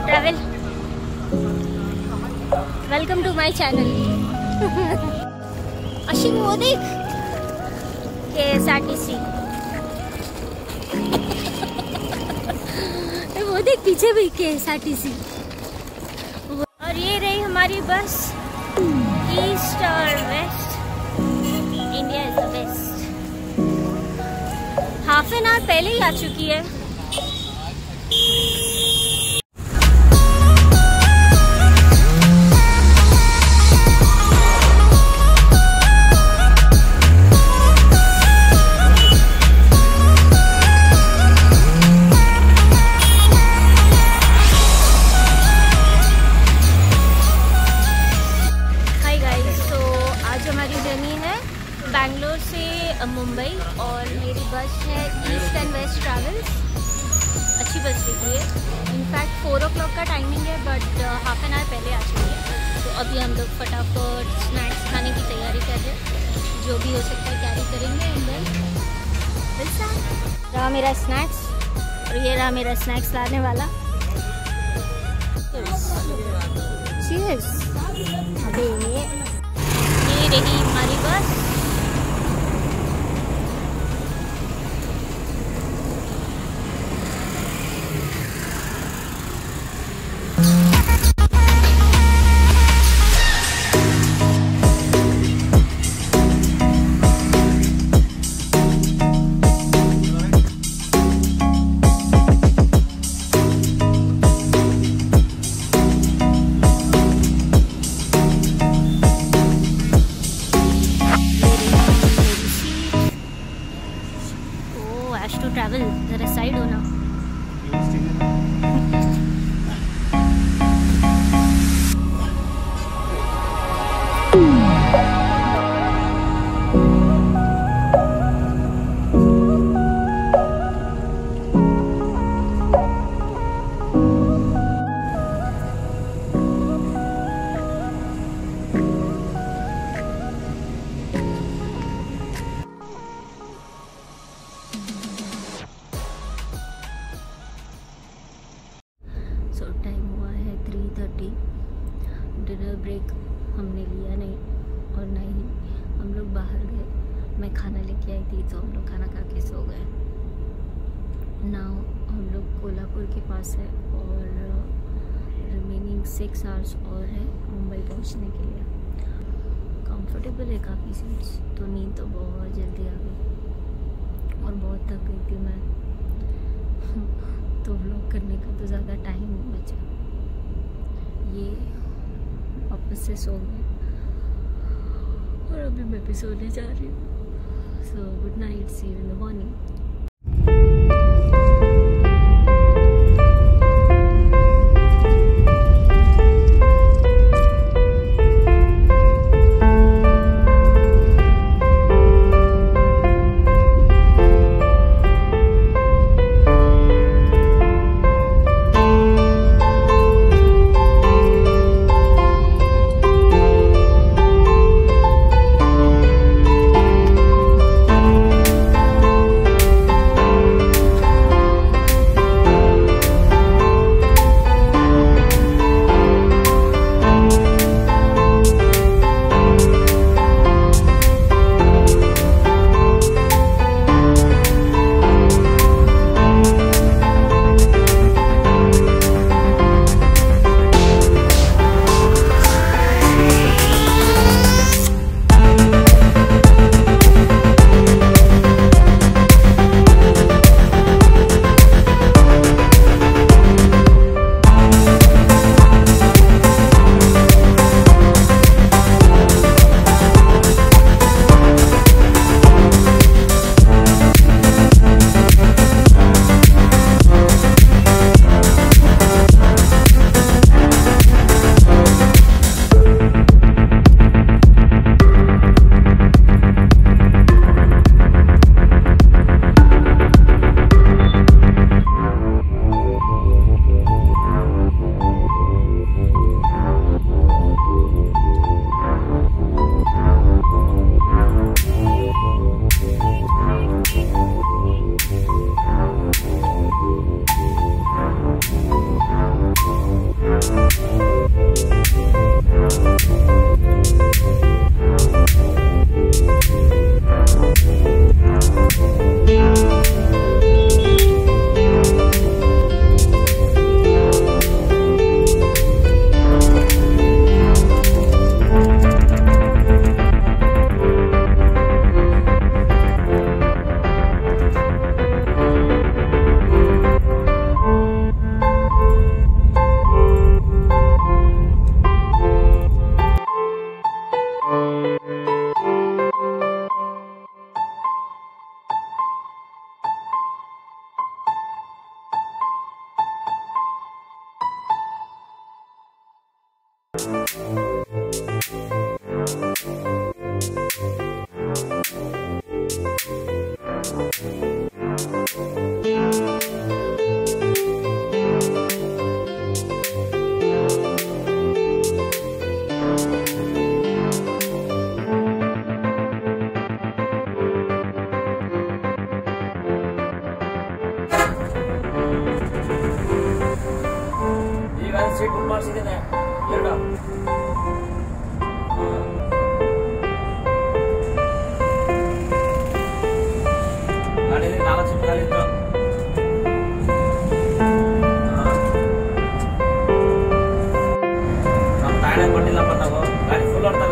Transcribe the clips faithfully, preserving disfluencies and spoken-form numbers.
Travel. Welcome to my channel. अशिम वो देख के एस आर टी सी, वो देख पीछे भी के एस आर टी सी। और ये रही हमारी बस, ईस्ट और west. India is the best. Half an hour पहले ही आ चुकी है। बैंगलोर से मुंबई और मेरी बस है ईस्ट एंड वेस्ट ट्रैवल्स। अच्छी बस दिखी है। इनफैक्ट फोर ओ क्लॉक का टाइमिंग है, बट हाफ एन आवर पहले आ चुकी है। तो अभी हम लोग फटाफट स्नैक्स खाने की तैयारी कर रहे हैं। जो भी हो सकता है कैरी करेंगे। एंड देन रहा मेरा स्नैक्स, और ये रहा मेरा स्नैक्स लाने वाला। चीयर्स। अबे ये रही हमारी बस। To travel, जरा साइड हो ना। टाइम हुआ है थ्री थर्टी। डिनर ब्रेक हमने लिया नहीं, और नहीं हम लोग बाहर गए। मैं खाना लेके आई थी, तो हम लोग खाना खा के सो गए। नाउ हम लोग कोल्हापुर के पास है, और रिमेनिंग सिक्स आवर्स और है मुंबई पहुंचने के लिए। कंफर्टेबल है काफ़ी सीट्स, तो नींद तो बहुत जल्दी आ गई और बहुत थक गई थी मैं। तो व्लॉग करने का तो ज़्यादा टाइम नहीं बचा। ये वापस से सो गए, और अभी मैं भी सोने जा रही हूँ। So good night, see you in the morning. Full ಮಾಡಿಸಿದ್ದೇನೆ ಎರಡು ಗಾಡಿಯಲ್ಲಿ ನಾಲ್ಕು ಸೀಟ್ ಖಾಲಿ ಇತ್ತು. ನಮ್ಮ ಟೈರ್ ಕೊಟ್ಟಿಲ್ಲಪ್ಪ ನಾವು, ಗಾಡಿ ಫುಲ್ ಹೊಡ್ತಲ್ಲ.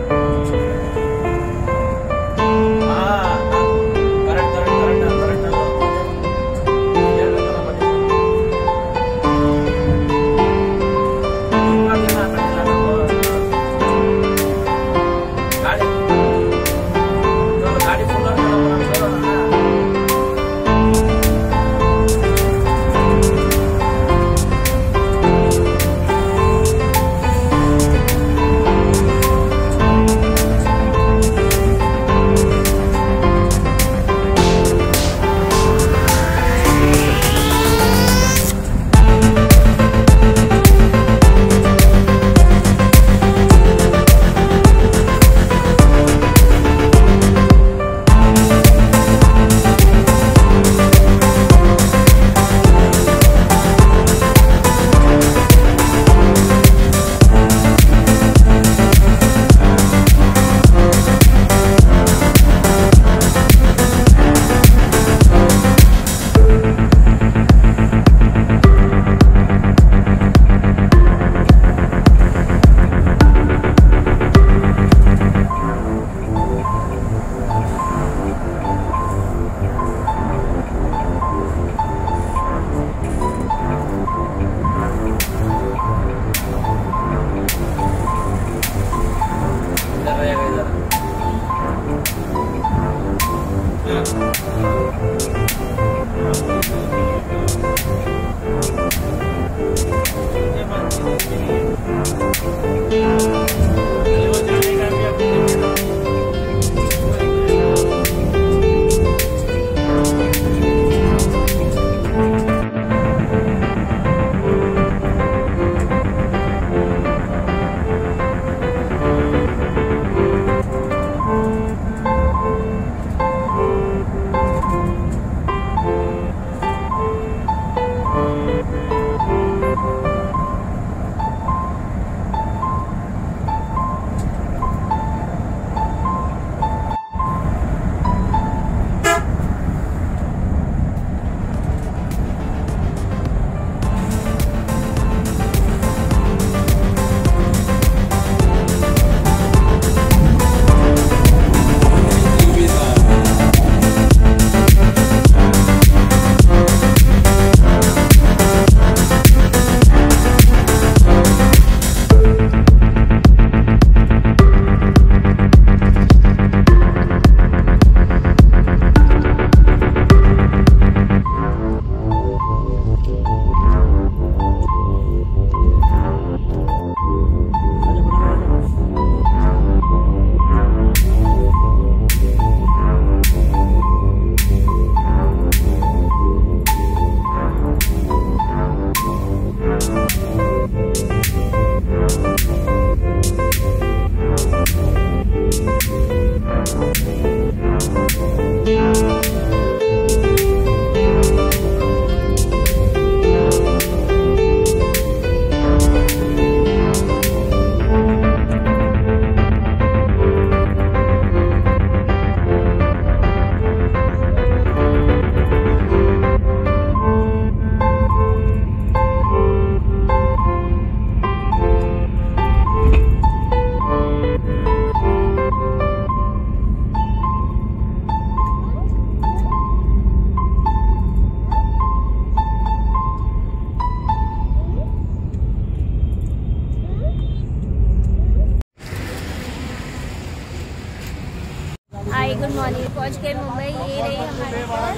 हाय गुड मॉर्निंग, पहुंच गए मुंबई। ये रही हमारे बस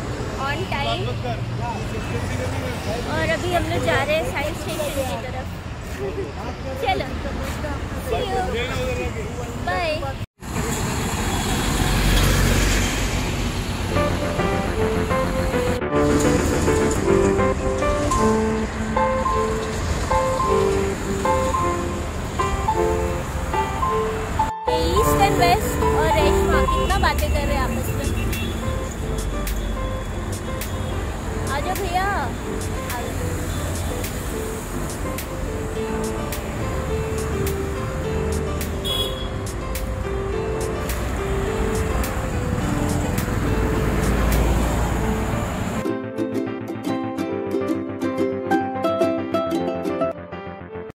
ऑन टाइम और अभी हम लोग जा रहे हैं साइड स्टेशन की तरफ। चलो see you, bye. East and west और रेशमा कितना बातें कर रहे हैं आपस में। आजो भैया,